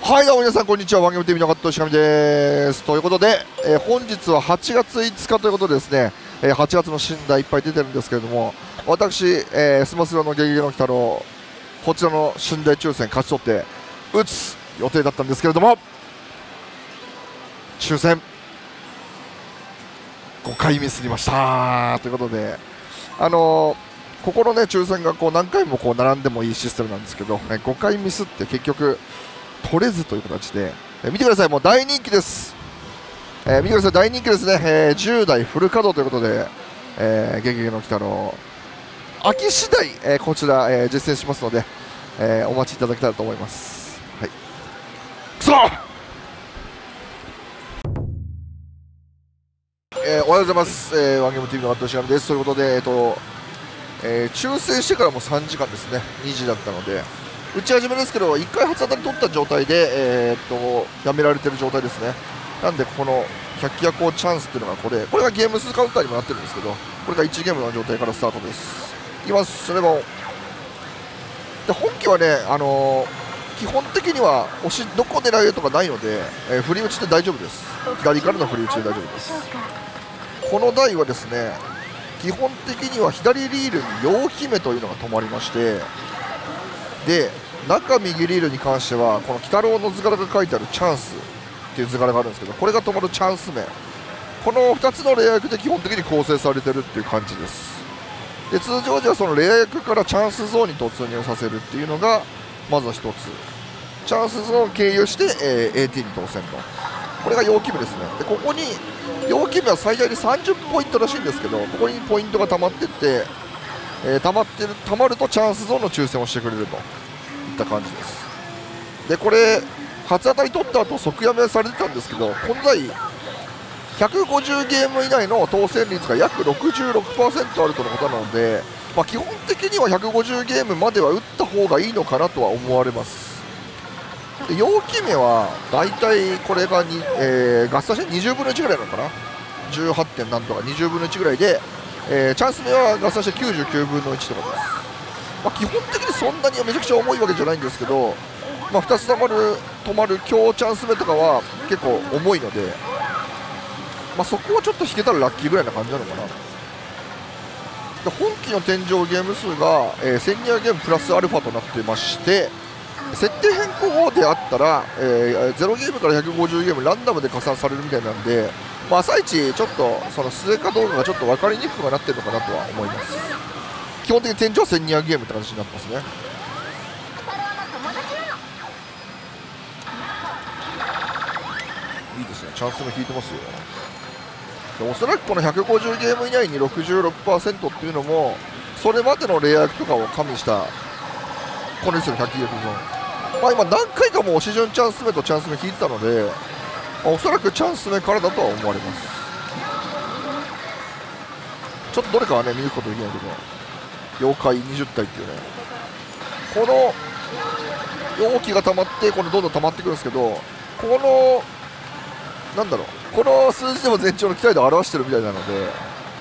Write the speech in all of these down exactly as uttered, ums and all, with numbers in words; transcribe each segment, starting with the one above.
はいどうも皆さんこんにちは、ワンゲームティービーの加藤しかみです。ということで、えー、本日ははちがついつかということでですね、えー、はちがつの新台いっぱい出てるんですけれども、私、えー、スマスロのゲゲゲの鬼太郎、こちらの新台抽選勝ち取って打つ予定だったんですけれども、抽選ごかいミスりましたということで、あのー、ここのね抽選がこう何回もこう並んでもいいシステムなんですけど、えー、ごかいミスって結局取れずという形で、えー、見てください、もう大人気です、えー、見てください、大人気ですね、えー、じゅうだいフル稼働ということで、えー、ゲゲゲの鬼太郎、秋次第、えー、こちら、えー、実践しますので、えー、お待ちいただけたらと思います。はい、くそえー、おはようございます、えー、ワンゲームティービーの加藤しがみです。ということで、えーとえー、抽選してからもさんじかんですね、にじだったので、打ち始めですけど、いっかい初当たり取った状態で、えー、っとやめられてる状態ですね。なんで、このひゃく夜行チャンスっていうのがこれ、これがゲーム数カウンターにもなってるんですけど、これがいちゲームの状態からスタートです。いきます、それもで本気はね、あのー、基本的には押しどこ狙えるとかないので、えー、振り打ちで大丈夫です。左からの振り打ちで大丈夫です。この台はですね、基本的には左リールに陽姫というのが止まりまして、で中右リールに関してはこの鬼太郎の図柄が書いてあるチャンスっていう図柄があるんですけど、これが止まるチャンス面、このふたつのレア役で基本的に構成されてるっていう感じです。で通常時はそのレア役からチャンスゾーンに突入させるっていうのがまずはひとつ、チャンスゾーンを経由して、えー、エーティー に当選と、これが陽気部ですね。でここに陽気部は最大でさんじゅうポイントらしいんですけど、ここにポイントが溜まってって、えー、溜まってる溜まるとチャンスゾーンの抽選をしてくれるといった感じです。でこれ初当たり取った後即やめされてたんですけど、この台ひゃくごじゅうゲーム以内の当選率が約 ろくじゅうろくパーセント あるとのことなので、まあ、基本的にはひゃくごじゅうゲームまでは打った方がいいのかなとは思われます。で陽気目はだいたいこれがに、えー、合算してにじゅうぶんのいちぐらいなのかな、じゅうはちてんなんとかにじゅうぶんのいちぐらいで、えー、チャンス目は合算してきゅうじゅうきゅうぶんのいちとかです。まあ、基本的にそんなにめちゃくちゃ重いわけじゃないんですけど、まあ、ふたつ止まる止まる強チャンス目とかは結構重いので、まあ、そこはちょっと引けたらラッキーぐらいな感じなのかな。で本期の天井ゲーム数が、えー、せんにひゃくゲームプラスアルファとなっていまして、設定変更後であったら、えー、ゼロゲームからひゃくごじゅうゲームランダムで加算されるみたいなんで、まあ、朝一ちょっとその末かどうかがちょっと分かりにくくなってるのかなとは思います。基本的に天井はせんにひゃくゲームって形になってますね。いいですね、チャンスも引いてますよ。でおそらくこのひゃくごじゅうゲーム以内に ろくじゅうろくパーセント っていうのもそれまでのレア役とかを加味したこれですよ、ひゃくゲームゾーン。まあ、今何回かも押し順チャンス目とチャンス目引いてたので、まあ、おそらくチャンス目からだとは思われます。ちょっとどれかはね見ることできないけど、妖怪にじゅったいっていうね、この容器が溜まってこのどんどん溜まってくるんですけど、このなんだろう、この数字でも前兆の期待度を表してるみたいなので、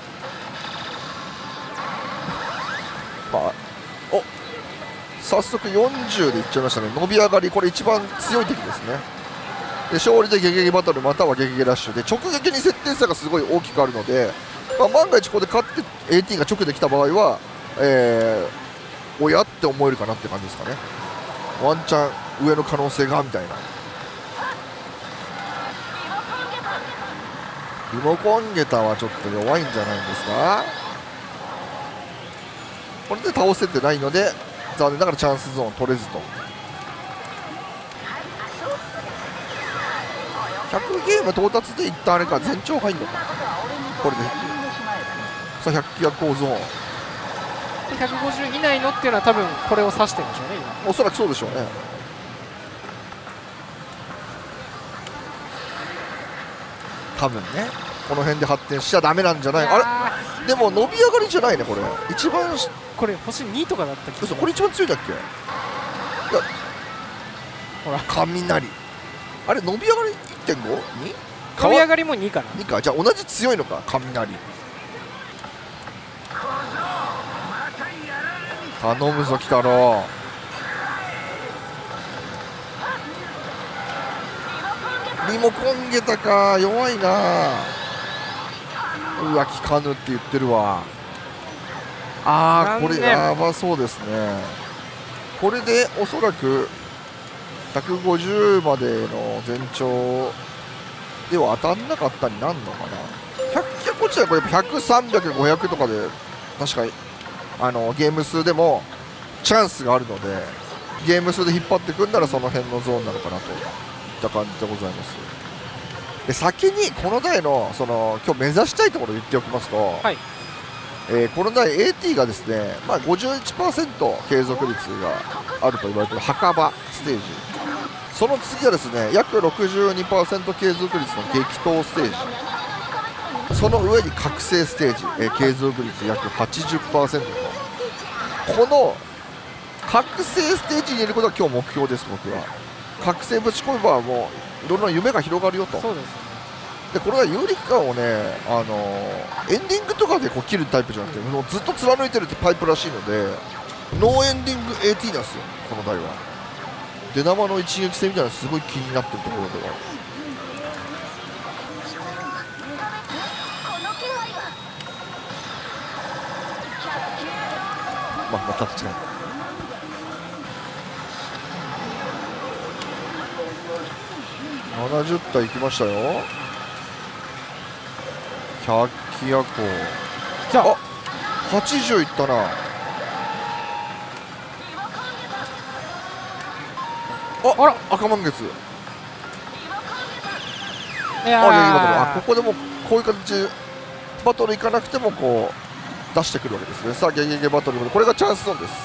まあお早速よんじゅうでいっちゃいましたね。伸び上がり、これ一番強い敵ですね。で勝利でゲゲゲバトルまたはゲゲゲラッシュで直撃に設定差がすごい大きくあるので、まあ、万が一ここで勝って エーティー が直できた場合は、えー、おやって思えるかなって感じですかね。ワンチャン上の可能性がみたいな。リモコンゲタはちょっと弱いんじゃないんですか。これで倒せてないので残念ながらチャンスゾーン取れずと。ひゃくゲーム到達で一旦あれか全長入んのかこれで。さあひゃく夜行ゾーンひゃくごじゅう以内のっていうのは多分これを指してるんでしょうね。今おそらくそうでしょうね。多分ねこの辺で発展しちゃダメなんじゃない。あれでも伸び上がりじゃないねこれ。一番これ星にとかだったっけ。 嘘、これ一番強いだっけ。いやほら雷あれ伸び上がり いってんご？に？ 伸び上がりもにかな。 にか。じゃあ同じ強いのか雷。頼むぞ鬼太郎。 リモコンゲタか弱いな。うわ効かぬって言ってるわ。ああこれやばそうですね。これでおそらくひゃくごじゅうまでの全長では当たんなかったになるのかな。ひゃくこっちはこれひゃく、さんびゃく、ごひゃくとかで確かにあのゲーム数でもチャンスがあるので、ゲーム数で引っ張ってくんならその辺のゾーンなのかなといった感じでございます。で先にこの台のその今日目指したいところを言っておきますと、はい、えー、この台 エーティー がですね、まあ、ごじゅういちパーセント 継続率があると言われている墓場ステージ、その次はですね約 ろくじゅうにパーセント 継続率の激闘ステージ、その上に覚醒ステージ、えー、継続率約 はちじゅっパーセント と、この覚醒ステージにいることが今日目標です。僕は覚醒ぶち込めばもういろんな夢が広がるよと。そうですね。でこれは有力感をね、あのー、エンディングとかでこう切るタイプじゃなくてもうずっと貫いてるってパイプらしいので、ノーエンディング エーティー なんですよこの台は。出玉の一撃戦みたいなのすごい気になってるところでは。まあまた違う。ななじゅったいいきましたよ。ひゃく機夜行じゃあはちじゅういったな。ああら赤満月。いやあここでもこういう形バトルいかなくてもこう出してくるわけですね。さあゲゲゲバトル、これがチャンスゾーンです。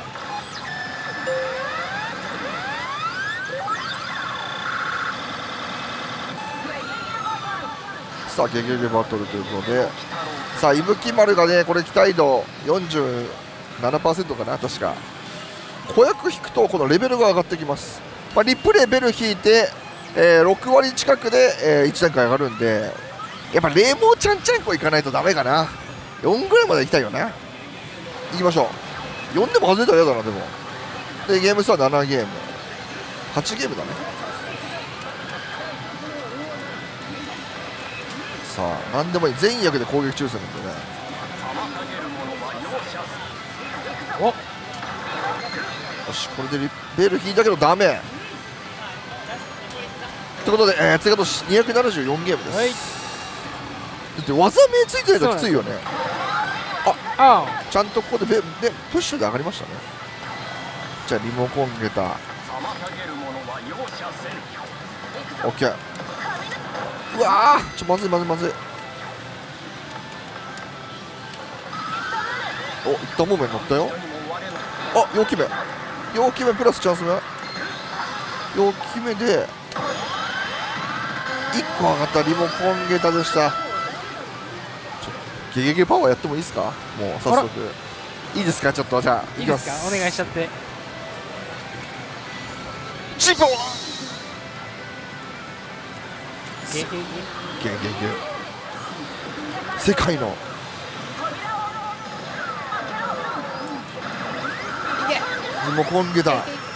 さあゲゲゲバトルということで、さあ伊吹丸がねこれ期待度 よんじゅうななパーセント かな確か。子役引くとこのレベルが上がってきます。まあ、リップレベル引いて、えー、ろく割近くで、えー、いち段階上がるんで、やっぱ霊毛ちゃんちゃんこいかないとダメかな。よんぐらいまでいきたいよね。いきましょう。よんでも外れたら嫌だな。でもでゲーム数はななゲームはちゲームだね。さあ何でもいい、全役で攻撃抽選なんでね。およしこれでリベル引いたけどダメということで、えー、次がにひゃくななじゅうよんゲームです、はい、だって技名ついてないときついよね。ああちゃんとここでベ、ね、プッシュで上がりましたね。じゃあリモコンゲタ OK。 うわーちょまずいまずいまずい。おいったもめに乗ったよ。あ陽気目陽気目プラスチャンス目陽気目でいっこ上がったリモコンゲタでした。ゲゲゲパワーやってもいいですか。もう早速いいですか。ちょっとじゃあいきます。いいですかお願いしちゃって。チンポゲゲゲゲゲゲ世界のリモコンゲタ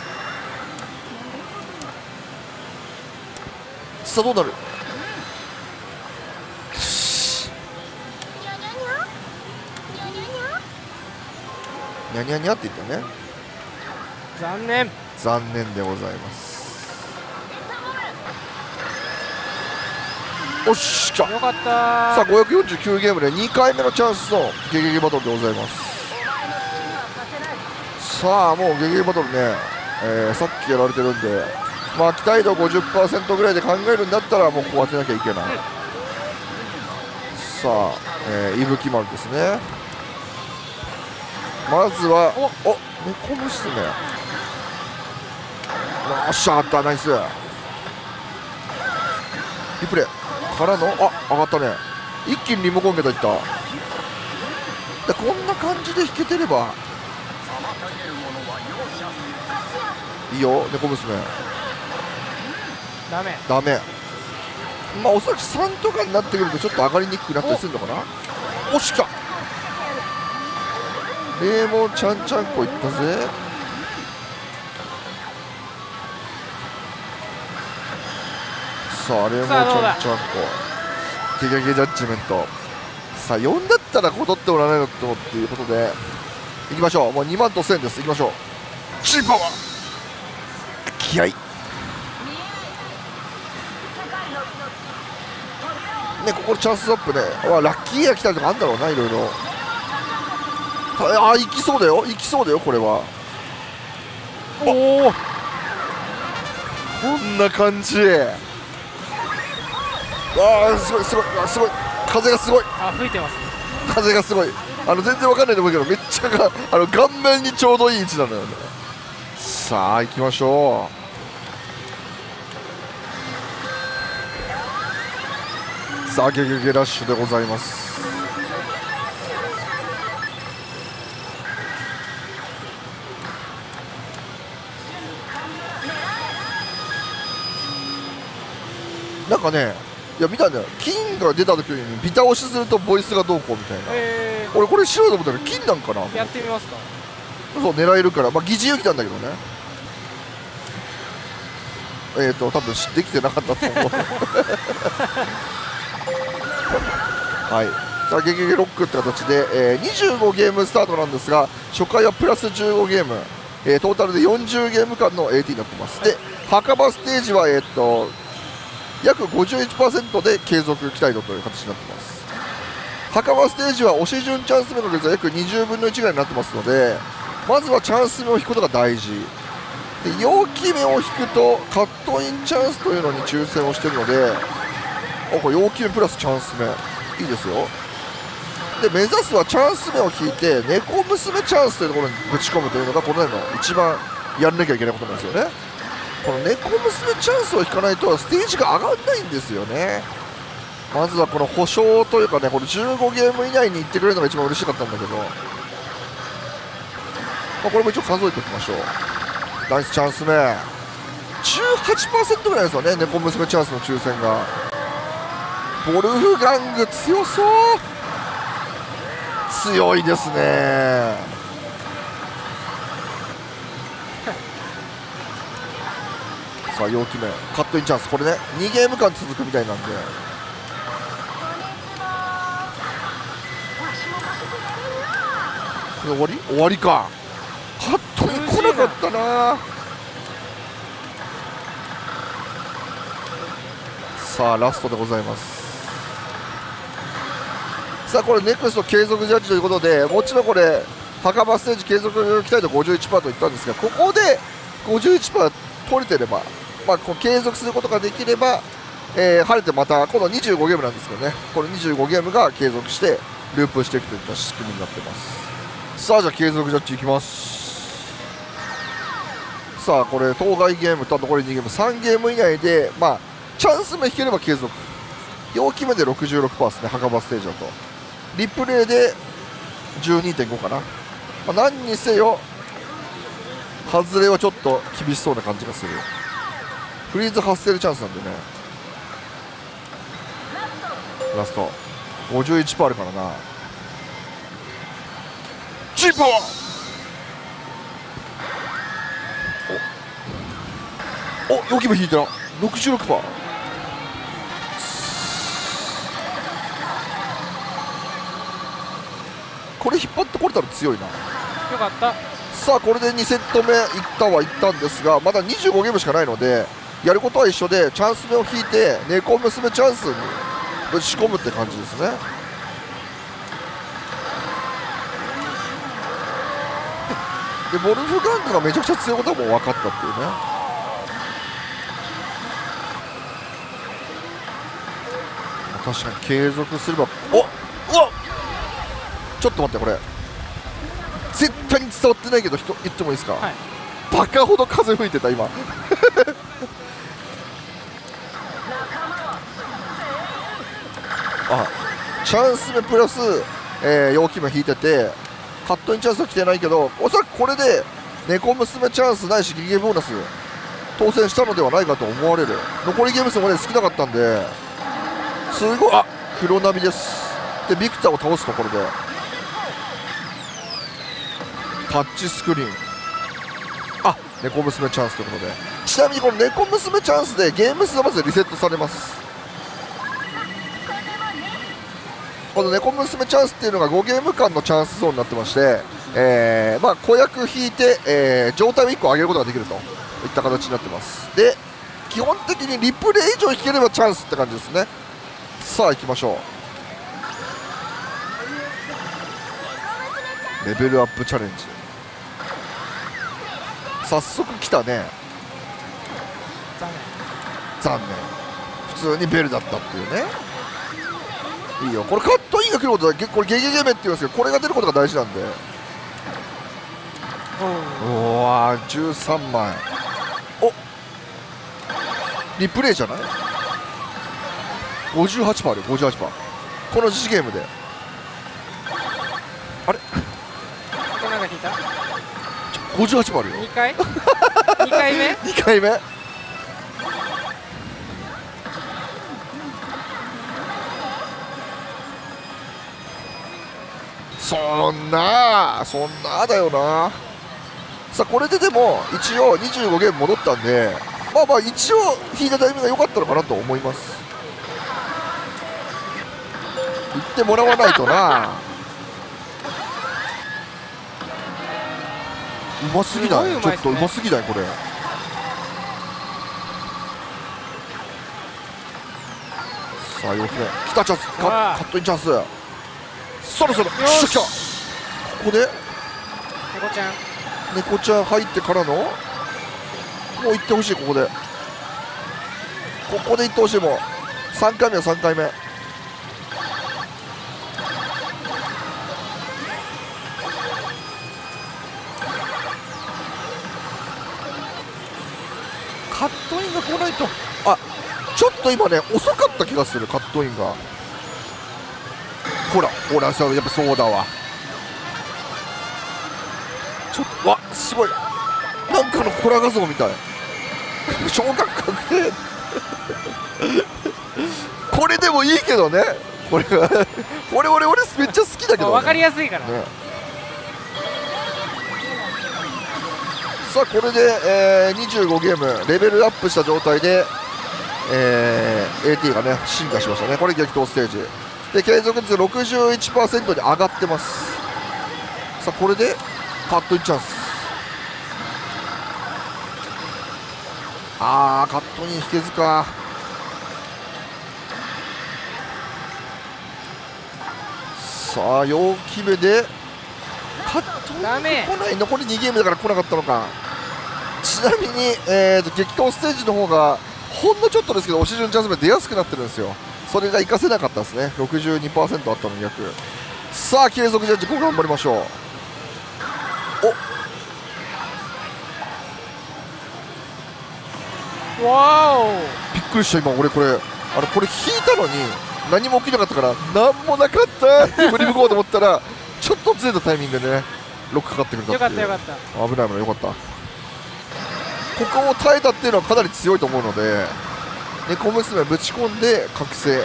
さあどうなる。にゃにゃにゃって言ったね。残念残念でございます。おっしゃよかった。さあごひゃくよんじゅうきゅうゲームでにかいめのチャンスのゲゲゲバトルでございます。さあもうゲゲゲバトルね、えー、さっきやられてるんで、まあ期待度 ごじゅっパーセント ぐらいで考えるんだったらもうこう当てなきゃいけない、うん、さあ、えー、伊吹丸ですね。まずはおお猫娘よっしゃあったナイスリプレイからのあ上がったね。一気にリモコンゲタいった。でこんな感じで引けてればいいよ猫娘。ダメダメ。まあおそらくさんとかになってくるとちょっと上がりにくくなったりするのかな。おっしゃ霊毛ちゃんちゃんこいったぜ。 さあレモンちゃんちゃんこ手掛けジャッジメント。さあよんだったらこう取ってもらわないのとっていうことでいきましょう。もうにまんとせんです。いきましょう。チーパワー気合いね、ここチャンスアップね。わラッキーエア来たりとかあるんだろうな、いろいろ。ああ行きそうだよ、行きそうだよこれは。 おおこんな感じ。わあすごいすごいすごい風がすごい。 あ吹いてますね。 風がすごい。あの全然わかんないと思うけどめっちゃがあの顔面にちょうどいい位置なのよね。さあ行きましょう。さあゲゲゲラッシュでございます。なんかね、いや見たんだよ、金が出た時にビタ押しするとボイスがどうこうみたいな、 え俺これ白いと思ったら金なんかな、 ー、やってみますか。 そう狙えるから、まあ疑似勇気なんだけどね、えっと多分できてなかったと思うはい、さあゲゲゲロックって形で、えー、にじゅうごゲームスタートなんですが、初回はプラスじゅうごゲーム、えー、トータルでよんじゅうゲーム間の エーティー になってます。で墓場ステージはえーっと約 ごじゅういちパーセント で継続期待度という形になってます。墓場ステージは押し順チャンス目の率は約にじゅうぶんのいちぐらいになってますので、まずはチャンス目を引くことが大事で、陽気目を引くとカットインチャンスというのに抽選をしているので、おこれ陽気目プラスチャンス目いいですよ。で目指すはチャンス目を引いて猫娘チャンスというところにぶち込むというのがこの辺の一番やらなきゃいけないことなんですよね。この猫娘チャンスを引かないとステージが上がらないんですよね。まずはこの保証というかね、このじゅうごゲーム以内に行ってくれるのが一番嬉しかったんだけど、まあ、これも一応数えておきましょう。ナイスチャンス目 じゅうはちパーセント ぐらいですよね、猫娘チャンスの抽選が。ボルフガング強そう、強いですね。さあ陽気目カットインチャンス、これねにゲーム間続くみたいなんで、これ終わり終わりか。カットイン来なかったな。さあラストでございます。さあこれネクスト継続ジャッジということで、もちろんこれ墓場ステージ継続期待度 ごじゅういちパーセント と言ったんですが、ここで ごじゅういちパーセント 取れてれば、まあ、こう継続することができれば、えー、晴れてまた今度にじゅうごゲームなんですけどね、このにじゅうごゲームが継続してループしていくといった仕組みになってます。さあじゃあ継続ジャッジいきます。さあこれ当該ゲームと残りにゲームさんゲーム以内で、まあ、チャンス目引ければ継続、陽気目で ろくじゅうろくパーセント ですね、墓場ステージだと。リプレイで じゅうにてんご かな、まあ、何にせよ外れはちょっと厳しそうな感じがする。フリーズ発生チャンスなんでね、ラスト ごじゅういちパーセント あるからな。チーパーおお陽気目引いたら ろくじゅうろくパーセント。これ引っ張ってこれたら強いな。 よかった。 さあこれでにセット目いったはいったんですが、まだにじゅうごゲームしかないので、やることは一緒でチャンス目を引いて猫娘チャンスにぶち込むって感じですね。でボルフガングがめちゃくちゃ強いことはもう分かったっていうね。確かに継続すれば、おっうわっちょっと待って、これ絶対に伝わってないけど人言ってもいいですか、 はい、 バカほど風吹いてた今あチャンス目プラス、えー、陽気目引いててカットインチャンスは来てないけど、おそらくこれで猫娘チャンスないしギゲボーナス当選したのではないかと思われる。残りゲーム数もね少なかったんですごい、あ黒波です。でビクターを倒すところでタッチスクリーン、あ猫娘チャンスということでちなみにこの猫娘チャンスでゲーム数がまずリセットされます。この猫娘チャンスっていうのがごゲーム間のチャンスゾーンになってまして、えーまあ、子役引いて、えー、状態をいっこ上げることができるといった形になってます。で基本的にリプレイ以上引ければチャンスって感じですね。さあ行きましょう。レベルアップチャレンジ、早速来たね。 残念。 残念。普通にベルだったっていうね。いいよ、これカットインが来ることだけ、これゲゲゲメって言うんですけど、これが出ることが大事なんで。うわー、じゅうさんまい。お、リプレイじゃない？ ごじゅうはちパーセント あるよ、ごじゅうはちパーセント。この実ゲームであれこれなんか聞いた？ ごじゅうはちパーセントあるよ。 にかいにかいめにかいめ。そんなそんなだよな。さあこれででも一応にじゅうごゲーム戻ったんで、まあまあ一応引いたタイミングが良かったのかなと思います。言ってもらわないとな。うますぎない？ちょっとうますぎないこれ。さあよくね来たチャンス、カカットインチャンス。そろそろよっしゃ来た。ここで猫ちゃん猫ちゃん入ってからのもう行ってほしい。ここでここで行ってほしい。もうさんかいめはさんかいめ。カットインが来ないと。あ、ちょっと今ね遅かった気がする、カットインが。ほらほら、やっぱそうだわ。ちょっとわすごい、なんかのコラ画像みたい。小学確定これでもいいけどね、これはこれ俺俺めっちゃ好きだけど、ね、 分かりやすいから、 ね。さあこれで、えー、にじゅうごゲームレベルアップした状態で、えー、エーティー がね進化しましたね。これ激闘ステージで継続率 ろくじゅういちパーセント に上がってます。さあこれでカットインチャンス。あーカットイン引けずか。さあよんきめでカットインダメ来ない。残りにゲームだから来なかったのか。ちなみに、えー、と激闘ステージの方がほんのちょっとですけど押し順チャンス目出やすくなってるんですよ。それが活かせなかったですね。 ろくじゅうにパーセント あったのに逆。さあ継続ジャッジここ頑張りましょう。おわおびっくりした今俺これあのこれ引いたのに何も起きなかったから何もなかったって振り向こうと思ったらちょっとずれたタイミングでねロックかかってくれたっていう。 よかったよかった。 危ない危ない、よかった。ここを耐えたっていうのはかなり強いと思うので猫娘ぶち込んで覚醒。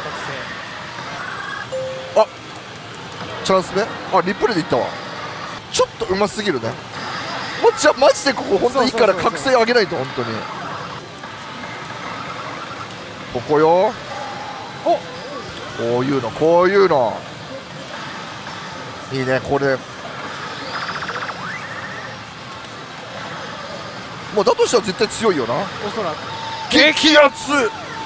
あチャンス目、あリプレイでいったわ。ちょっとうますぎるね。もうじゃマジでここ本当にいいから覚醒上げないと本当に。ここよ。おこういうのこういうのいいね。これもうだとしたら絶対強いよな。 おそらく激アツ。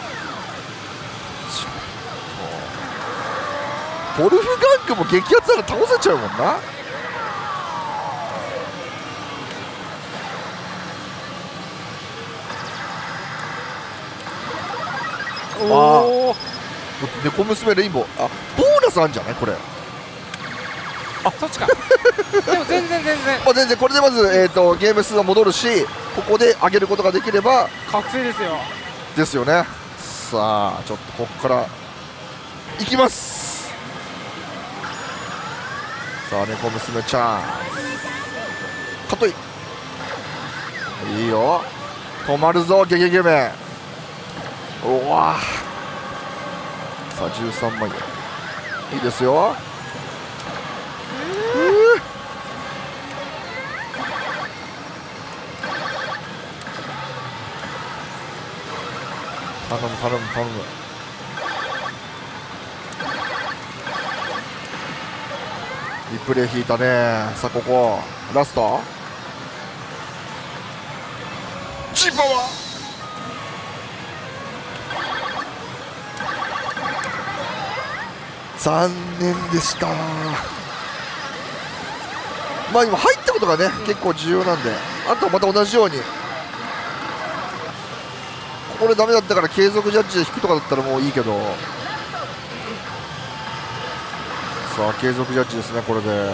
ポルフガンクも激アツなら倒せちゃうもんな。 おお猫娘レインボー、あボーナスあるんじゃないこれ。 あそっちかでも全然全然まあ全然これでまず、えー、とゲーム数が戻るしここで上げることができれば覚醒ですよ。 ですよね。さあちょっとここからいきます。さあ猫娘ちゃんかといいいよ。止まるぞゲゲゲメ。うわさあじゅうさんまいいいですよ。 頼む頼む頼む。リプレイ引いたね。さあここラストチーパーは残念でした。まあ今入ったことがね結構重要なんで、あとはまた同じようにこれダメだったから継続ジャッジで引くとかだったらもういいけど、さあ継続ジャッジですね。これで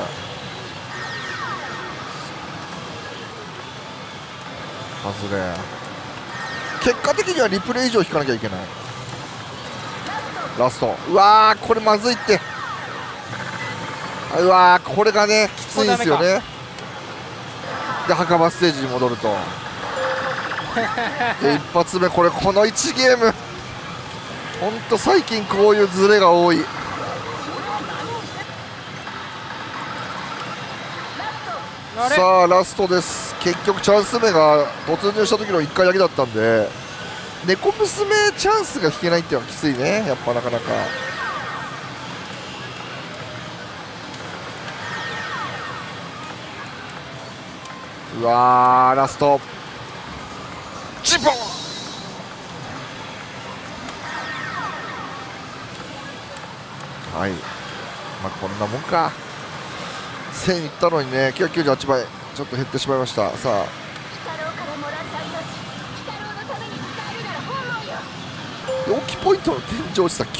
外れ、結果的にはリプレイ以上引かなきゃいけない。ラスト、うわーこれまずいって、うわーこれがねきついんですよね。で墓場ステージに戻るとで一発目これこのいちゲームほんと最近こういうズレが多い。さあラストです。結局チャンス目が突入した時のいっかいだけだったんで、猫娘チャンスが引けないっていうのはきついね、やっぱなかなか。うわーラストチンポン、はい、まあこんなもんか。せんいったのにね、きゅうひゃくきゅうじゅうはちばいちょっと減ってしまいました。さあ容器ポイントの天井落ちた今日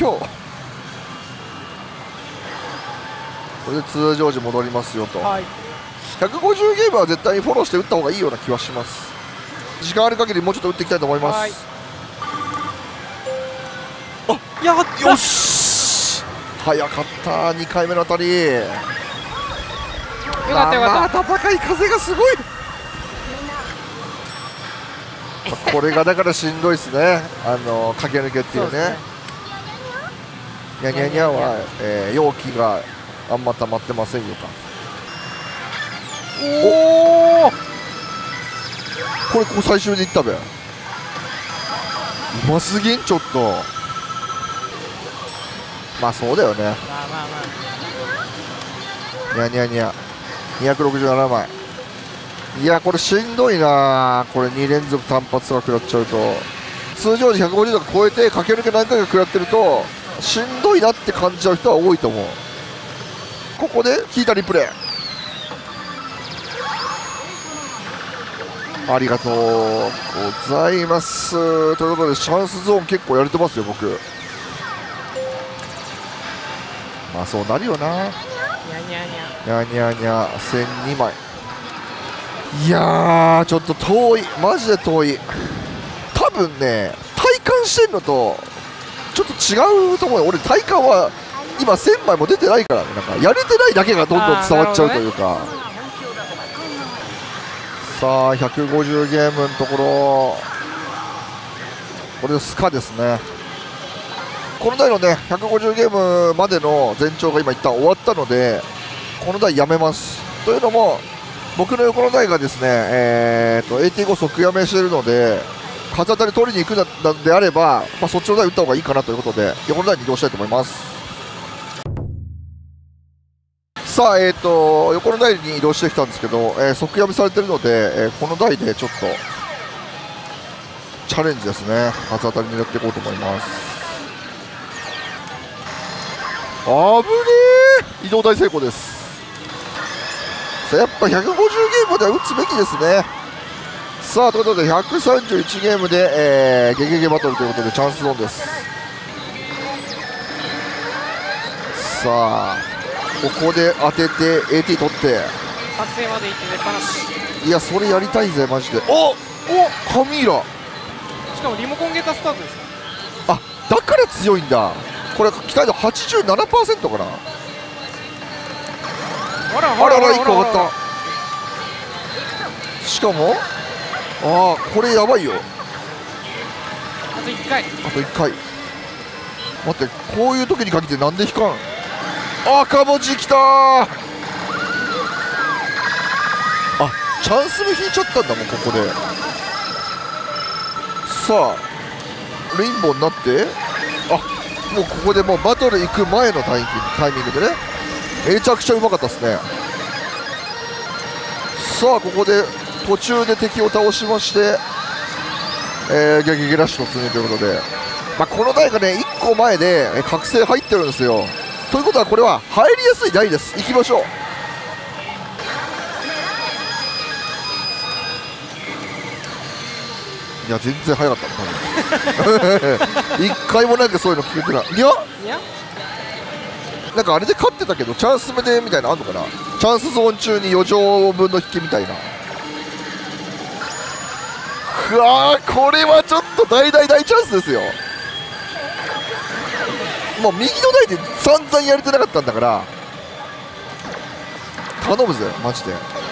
これで通常時戻りますよと、はい、ひゃくごじゅうゲームは絶対にフォローして打った方がいいような気はします。時間ある限りもうちょっと打っていきたいと思います。はい、あやったよし早かった。にかいめの当たりよかったよかった。 暖かい風がすごいこれがだからしんどいですね、あの駆け抜けっていうね。にゃにゃにゃは、えー、容器があんま溜まってませんよか。おおこれここ最終でいったべ、うますぎんちょっと。まあそうだよね。まあまあまあにゃにゃにゃにひゃくろくじゅうななまい、いやこれしんどいな。これに連続単発が食らっちゃうと、通常時ひゃくごじゅうとか超えて駆け抜け何回か食らってるとしんどいなって感じちゃう人は多いと思う。ここで引いたリプレイありがとうございます。ということでチャンスゾーン結構やれてますよ僕。まあそうなるよな。にゃにゃにゃせんにまい、いやーちょっと遠い、マジで遠い。多分ね体感してんのとちょっと違うと思うよ。俺体感は今せんまいも出てないからね、なんかやれてないだけがどんどん伝わっちゃうというか、ね、さあひゃくごじゅうゲームのところこれでスカですね。この台のねひゃくごじゅうゲームまでの全長が今一旦終わったのでこの台やめます。というのも僕の横の台がですね、えー、と エーティーご 即やめしているので風当たり取りに行くのであれば、まあ、そっちの台打った方がいいかなということで横の台に移動したいと思います。さあ、えー、と横の台に移動してきたんですけど、えー、即やめされているので、えー、この台でちょっとチャレンジですね。風当たりに狙っていこうと思います。あぶねー、移動大成功です。さあやっぱひゃくごじゅうゲームでは打つべきですね。さあということでひゃくさんじゅういちゲームで、えー、ゲゲゲバトルということでチャンスゾーンです。さあここで当てて エーティー 取って撮影まで行って出っ放し。 いやそれやりたいぜマジで。おおカミーラしかもリモコンゲータスタートです。 あだから強いんだ。これ期待度 はちじゅうななパーセント かな。あらあらいっこ上がった。しかもああこれやばいよ。 あといっかいあといっかい待って、こういう時に限ってなんで引かん。赤文字きたー。あチャンス目引いちゃったんだもんここで。さあレインボーになって、あもうここでもうバトル行く前のタイミングタイミングでね、めちゃくちゃうまかったですね。さあここで途中で敵を倒しまして、えー、ゲゲゲラッシュ突入ということで、まあ、この台がねいっこまえでえ覚醒入ってるんですよ。ということはこれは入りやすい台です。行きましょう。いや全然早かった一回もなんかそういうの聞いてない。いやいやなんかあれで勝ってたけどチャンス目でみたいなのあんのかな。チャンスゾーン中によ乗分の引きみたいな。うわーこれはちょっと大大大チャンスですよ。もう右の台で散々やれてなかったんだから頼むぜマジで。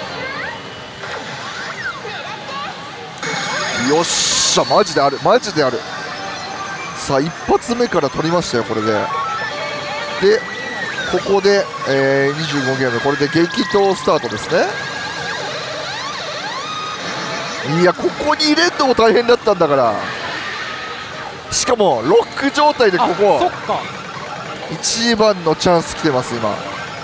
よっしゃマジであるマジである。さあ一発目から取りましたよこれで。でここで、えー、にじゅうごゲームこれで激闘スタートですね。いやここに入れるのも大変だったんだから。しかもロック状態でここそっか一番のチャンス来てます今。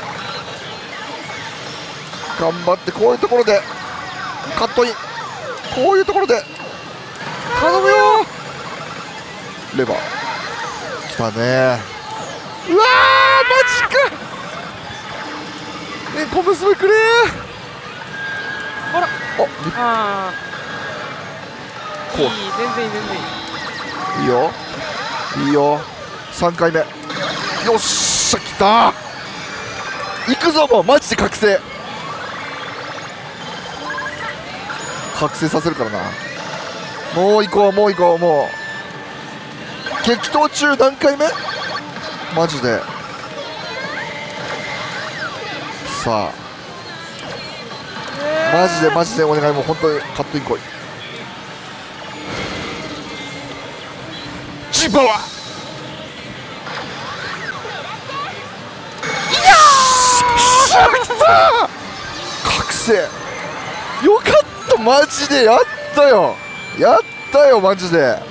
頑張ってこういうところでカットイン、こういうところで頼むよレバー来たね。うわーマジかえ小娘くれあらああーこういい全然いい全然いいいいよいいよさんかいめよっしゃ来た行くぞもうマジで覚醒覚醒させるからな。もう行こうもう行こうもう激闘中何回目マジで。さあマジでマジでお願いもう本当にカットイン来い。ジーパワーいやー来た覚醒よかったマジでやったよやったよマジで。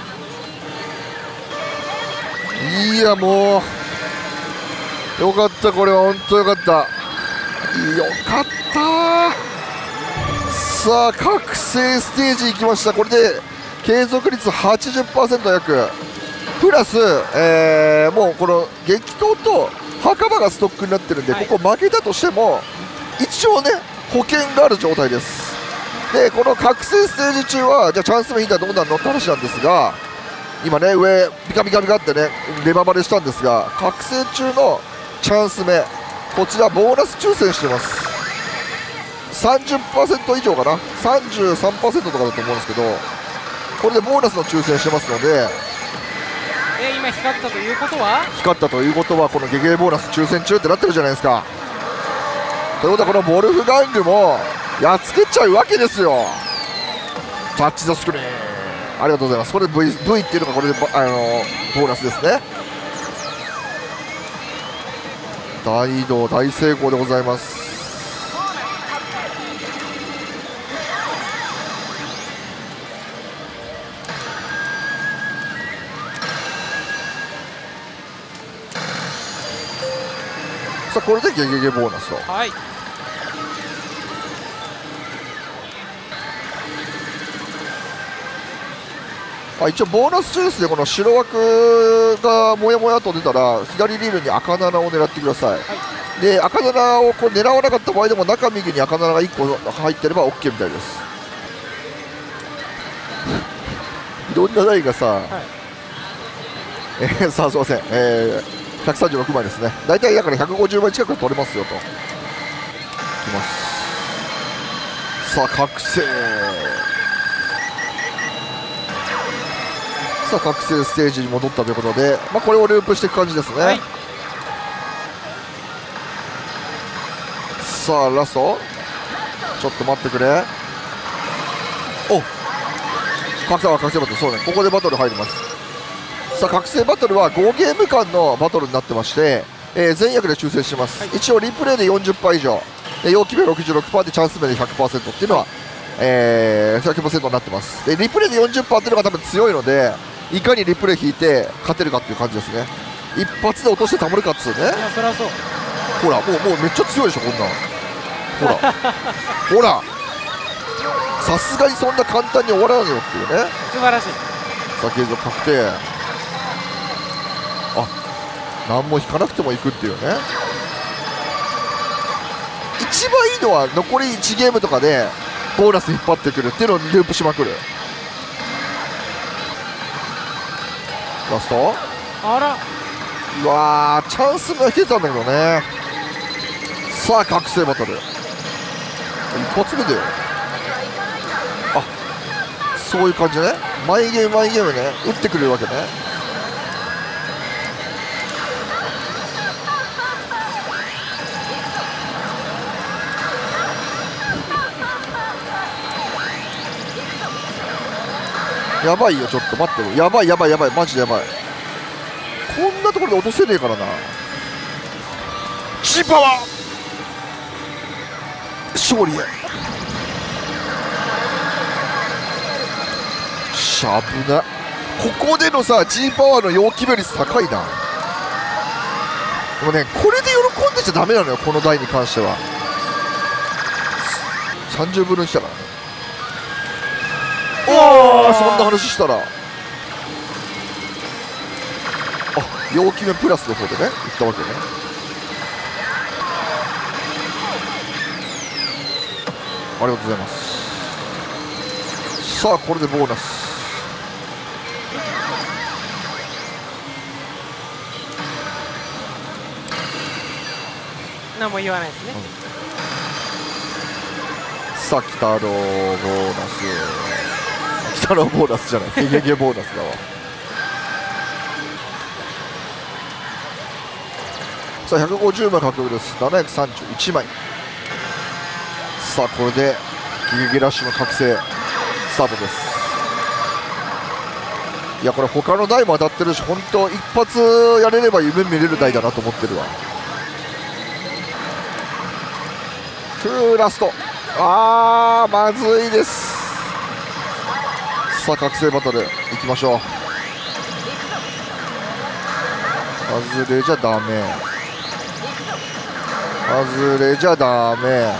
いやもうよかったこれは本当よかった。よかったさあ覚醒ステージ行きました。これで継続率 はちじゅっパーセント 約プラス、えー、もうこの激闘と墓場がストックになってるんで、はい、ここ負けたとしても一応ね保険がある状態です。でこの覚醒ステージ中はじゃあチャンス目引いたらどうなるのって話なんですが、今ね上ピカピカピカってねレババレしたんですが、覚醒中のチャンス目こちらボーナス抽選してます。さんじゅっパーセント 以上かな さんじゅうさんパーセント とかだと思うんですけど、これでボーナスの抽選してますので、 え今光ったということは光ったということはこのゲゲゲボーナス抽選中ってなってるじゃないですか。ということはこのボルフガングもやっつけちゃうわけですよ。タッチザスクリーンありがとうございます。これ V, v っていうのがこれであのボーナスですね。大移動大成功でございます。さあこれでゲゲゲボーナスを、 はい、 あ一応ボーナスチュースでこの白枠がもやもやと出たら左リールに赤ななを狙ってください、はい、で赤ななをこう狙わなかった場合でも中右に赤なながいっこ入ってれば OK みたいですいろんな台がさ、はい、えー、さあすいません、えーひゃくさんじゅうろくまいですね。大体だからひゃくごじゅうまい近く取れますよと。いきます。さあ覚醒。さあ覚醒ステージに戻ったということで、まあ、これをループしていく感じですね、はい、さあラストちょっと待ってくれ。お覚醒は覚醒バトル、そうね、ここでバトル入ります。さあ覚醒バトルはごゲーム間のバトルになってまして、えー、全役で抽選します、はい、一応リプレイで よんじゅっパーセント 以上で陽気目 ろくじゅうろくパーセント でチャンス目で ひゃくパーセント っていうのは、えー、ひゃくパーセント になってます。でリプレイで よんじゅっパーセント っていうのが多分強いので、 いかにリプレイ引いて勝てるかっていう感じですね。一発で落としてたまるかっつうね。 いやそりゃそう。 ほらもうもうめっちゃ強いでしょこんなん。ほらほらさすがにそんな簡単に終わらないよっていうね。 素晴らしい。 さあ継続確定。あ、何も引かなくてもいくっていうね。一番いいのは残りいちゲームとかでボーナス引っ張ってくるっていうのをループしまくる。ラスト。 あら、 うわーチャンスが引けたんだけどね。さあ覚醒バトル一発目だよ。あ、そういう感じね。毎ゲーム毎ゲームね打ってくれるわけね。やばいよ、ちょっと待ってよ。やばいやばいやばい、マジでやばい。こんなところで落とせねえからな。Gパワー勝利へ。しゃぶな。ここでのさ G パワーの要決め率高いな。でもねこれで喜んでちゃダメなのよこの台に関しては。さんじゅうぶんのいちだからね。おおそんな話したらあ要決めプラスの方でねいったわけね。ありがとうございます。さあこれでボーナス。 何も言わないですね、 うん、さあ鬼太郎ボーナス。鬼太郎ボーナスじゃないゲゲゲボーナスだわ。さあひゃくごじゅうまい獲得です。ななひゃくさんじゅういちまい。さあこれでゲゲゲラッシュの覚醒スタートです。いやこれ他の台も当たってるし本当一発やれれば夢見れる台だなと思ってるわ。フーラスト。あーまずいです。さあ覚醒バトルいきましょう。外れじゃダメ、外れじゃダメ。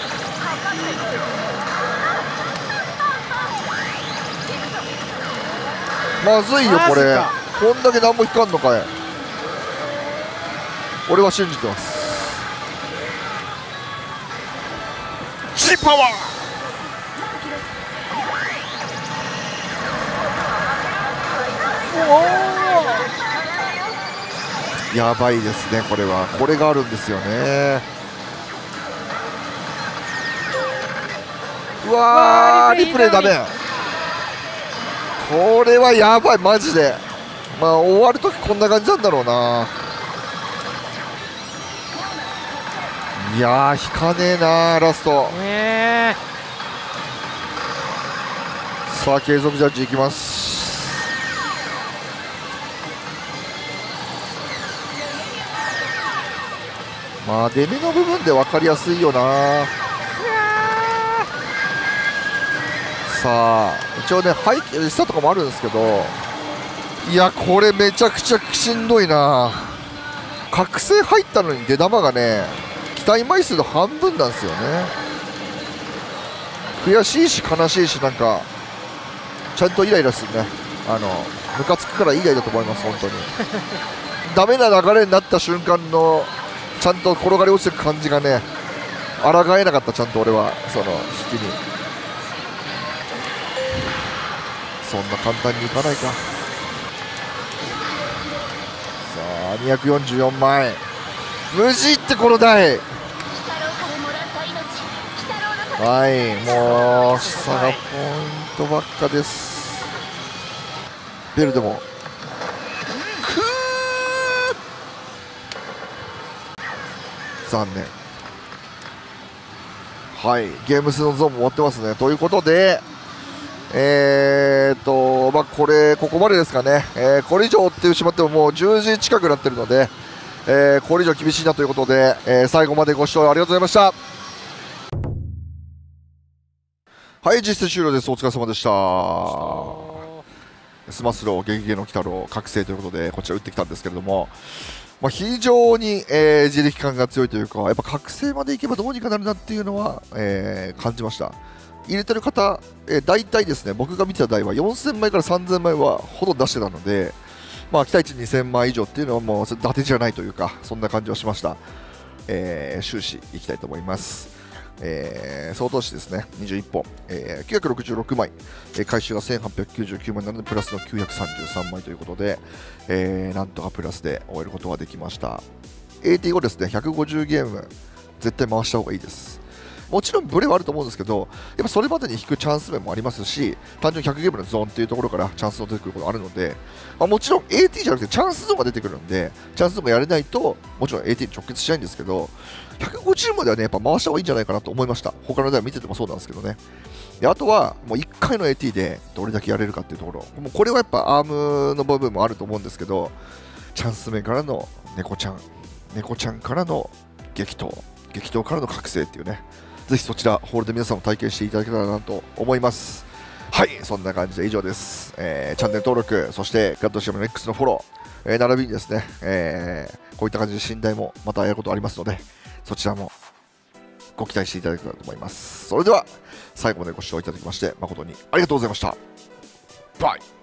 まずいよこれ。こんだけ何も引かんのかい。俺は信じてます。G パワー。やばいですねこれは。これがあるんですよね。うわーリプレイダメ。これはやばいマジで。まあ終わるときこんな感じなんだろうな。いやー引かねえなラスト、 えー、さあ継続ジャッジいきます。まあ出目の部分で分かりやすいよな。さあ一応ね背景下とかもあるんですけど、いやこれめちゃくちゃしんどいな。覚醒入ったのに出玉がね期待枚数の半分なんですよね。悔しいし悲しいしなんかちゃんとイライラするね。あのムカつくから以外だと思います本当に。ダメな流れになった瞬間のちゃんと転がり落ちていく感じがね抗えなかった。ちゃんと俺はその引きにそんな簡単にいかないか。さあにひゃくよんじゅうよんまい無事ってこの台。はいもう差がポイントばっかです。ベルでも残念。はいゲーム数のゾーンも終わってますね。ということでえーっとまあこれここまでですかね、えー、これ以上追ってしまってももうじゅうじ近くなってるので、えー、これ以上厳しいなということで、えー、最後までご視聴ありがとうございました。はい実践終了です。お疲れ様でした。 スマスロー、ゲゲゲの鬼太郎、覚醒ということで、こちら打ってきたんですけれども、まあ、非常に、えー、自力感が強いというか、やっぱ覚醒までいけばどうにかなるなっていうのは、えー、感じました。入れてる方、えー、大体ですね、僕が見てた台はよんせんまいからさんぜんまいはほとんど出してたので、まあ、期待値にせんまい以上っていうのはもう伊達じゃないというか、そんな感じはしました。えー、終始いきたいと思います。えー、総投資ですね、にじゅういっぽん、えー、きゅうひゃくろくじゅうろくまい、えー、回収がせんはっぴゃくきゅうじゅうきゅうまいなので、プラスのきゅうひゃくさんじゅうさんまいということで、えー、なんとかプラスで終えることができました。エーティーご ですね、ひゃくごじゅうゲーム、絶対回した方がいいです。もちろんブレはあると思うんですけど、やっぱそれまでに引くチャンス面もありますし、単純にひゃくゲームのゾーンっていうところからチャンスが出てくることがあるので、まあ、もちろん エーティー じゃなくてチャンスゾーンが出てくるんで、チャンスゾーンがやれないと、もちろん エーティー に直結しないんですけど、ひゃくごじゅうまではね、やっぱ回した方がいいんじゃないかなと思いました。他の台見ててもそうなんですけどね。であとは、もういっかいの エーティー でどれだけやれるかっていうところ、もうこれはやっぱアームの部分もあると思うんですけど、チャンス面からの猫ちゃん、猫ちゃんからの激闘、激闘からの覚醒っていうね、ぜひそちら、ホールで皆さんも体験していただけたらなと思います。はい、そんな感じで以上です。えー、チャンネル登録、そしてガッドシアムの X のフォロー、えー、並びにですね、えー、こういった感じで信頼もまたやることありますので、そちらもご期待していただけたらと思います。それでは、最後までご視聴いただきまして、誠にありがとうございました。バイ